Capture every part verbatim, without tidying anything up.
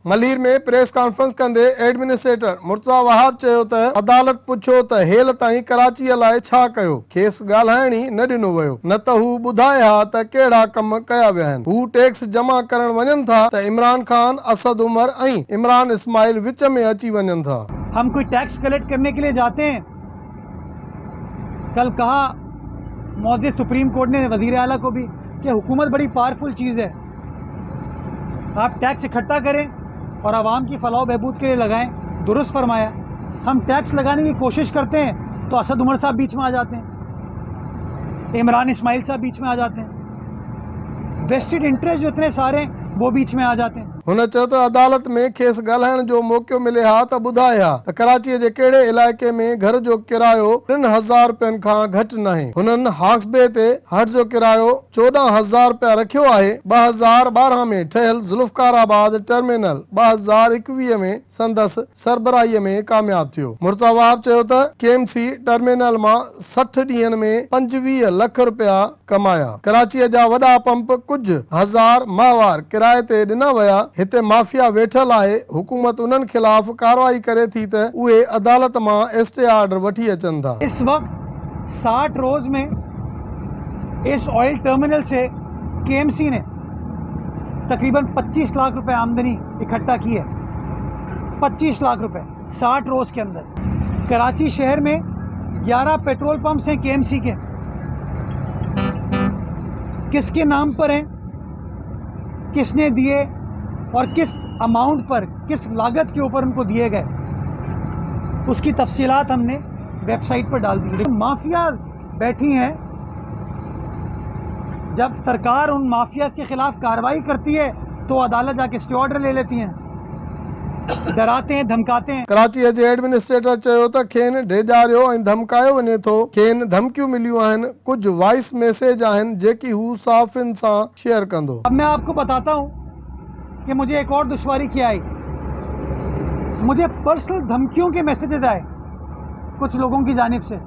मलीर में press conference कंदे administrator Murtaza Wahab चयो त अदालत पुछो त हेल ताईं कराची लाइ छा कयो, खेसि ॻाल्हाइण ई न ॾिनो वियो, न त हू ॿुधाए हा त कहिड़ा कम कया विया आहिनि। हू टैक्स जमा करण वञनि था त इमरान खान, असद उमर ऐं इमरान इस्माइल विच में अची वञनि था। हम कोई टैक्स कलेक्ट करने के लिए जाते हैं। कल कहा मौजूद सुप्रीम कोर्ट ने वज़ीर आला को भी कि हुकूमत बड़ी पावरफुल चीज़ है, आप टैक्स इकट्ठा करें और आवाम की फलाह बहबूद के लिए लगाएं। दुरुस्त फरमाया। हम टैक्स लगाने की कोशिश करते हैं तो असद उमर साहब बीच में आ जाते हैं, इमरान इस्माइल साहब बीच में आ जाते हैं, वेस्टेड इंटरेस्ट जो इतने सारे वो बीच में आ जाते हैं। हुन चयो त अदालत में खेसि ॻाल्हाइण जो मौक़ो मिले हा त ॿुधाए हा त कराचीअ जे कहिड़े इलाइक़े में घर जो किरायो टिनि हज़ार रुपयनि खां घटि नाहे। हुननि हॉक्सबे ते हट जो किरायो चोॾहं हज़ार रुपया रखियो आहे। ॿ हज़ार ॿारहं में ठहियल ज़ुल्फ़काराबाद टर्मिनल ॿ हज़ार एकवीह में संदसि सरबराहीअ में कामयाब थियो। मुर्तज़ा वहाब चयो त केएमसी टर्मिनल मां सठि ॾींहंनि में पंजवीह लख रुपया कमाया। कराचीअ जा वॾा पंप कुझु हज़ार माहवार किराए ते ॾिना विया। हिते माफिया वेठल आहे। हुकूमत उन्हनि खिलाफ़ कार्रवाई करे थी त उहे अदालत मां स्टे ऑर्डर वठी अचनि था। इस वक्त साठ रोज में इस ऑयल टर्मिनल से केएमसी ने तकरीबन पच्चीस लाख रुपए आमदनी इकट्ठा की है। पच्चीस लाख रुपए साठ रोज के अंदर। कराची शहर में ग्यारह पेट्रोल पंप्स हैं केएमसी के। किसके नाम पर हैं, किसने दिए और किस अमाउंट पर, किस लागत के ऊपर उनको दिए गए, उसकी तफसीलात हमने वेबसाइट पर डाल दी। माफिया बैठी हैं, जब सरकार उन माफिया के खिलाफ कार्रवाई करती है तो अदालत जाके स्टे ऑर्डर ले लेती हैं, डराते हैं, धमकाते हैं। कराची जे एडमिनिस्ट्रेटर चयो त खेनि ढेजारियो ऐं धमकायो वञे थो। खेनि धमकियूं मिलियूं आहिनि। कुझु वॉइस मैसेज आहिनि जेकी हू साफ़िन सां शेयर कंदो। अब मैं आपको बताता हूँ कि मुझे एक और दुश्वारी क्या आई। मुझे पर्सनल धमकियों के मैसेजेस आए कुछ लोगों की जानिब से।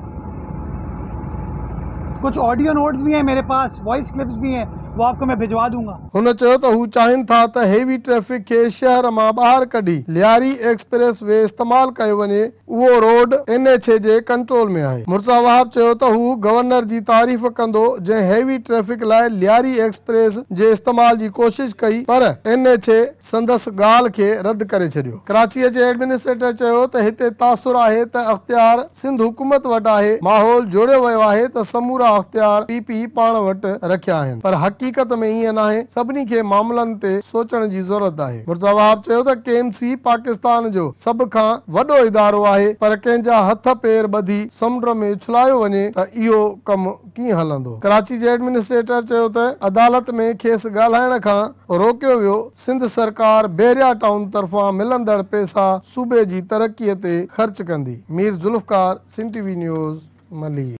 कुछ ऑडियो नोट्स भी हैं मेरे पास, वॉइस क्लिप्स भी हैं, वो आपको मैं भिजवा दूंगा। हुन चयो त हू चाहिनि था त हेवी ट्रैफिक खे शहर मां ॿाहिरि कढी लियारी एक्सप्रेस वे इस्तेमाल कयो वञे। उहो रोड एन एच ए जे कंट्रोल में आहे। मुर्तज़ा वहाब चयो त हू गवर्नर जी तारीफ़ कंदो जंहिं हेवी ट्रैफिक लाइ लियारी एक्सप्रेस जे इस्तेमाल जी कोशिश कई, पर एन एच ए संदसि ॻाल्हि खे रद्द करे छॾियो। कराचीअ जे एडमिनिस्ट्रेटर चयो त हिते तासुर आहे त अख़्तियार सिंध हुकूमत वटि आहे। माहौल जोड़ियो वियो आहे त समूरा अख़्तियार पी पी पाण वटि रखिया आहिनि, पर हक़ीक़त में ईअं नाहे। सभिनी खे मामलनि ते सोचण जी ज़रूरत आहे। मुर्तज़ा वहाब चयो त केएमसी पाकिस्तान जो सभ खां वॾो इदारो आहे, पर कंहिंजा हथ पेर ॿधी समुंड में उछलायो वञे त इहो कमु कीअं हलंदो। कराची जे एडमिनिस्ट्रेटर चयो त अदालत में खेसि ॻाल्हाइण खां रोकियो वियो। सिंध सरकार बहरिया टाउन तरफ़ां मिलंदड़ पैसा सूबे जी तरक़ीअ ते ख़र्च कंदी। Mir Zulfiqar, Sindh TV news, Malir.